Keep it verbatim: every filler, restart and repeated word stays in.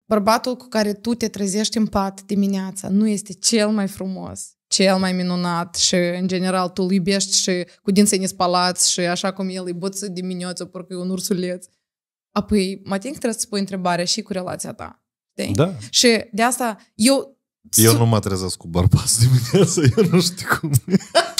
bărbatul cu care tu te trezești în pat dimineața nu este cel mai frumos, cel mai minunat și, în general, tu îl iubești și cu dinții nespalați și așa cum el îi boță dimineața porque e un ursuleț. Apoi, mă ating că trebuie să pui întrebarea și cu relația ta. Știi? Da. Și de asta eu... Eu nu mă trezesc cu bărbați dimineața, eu nu știu cum.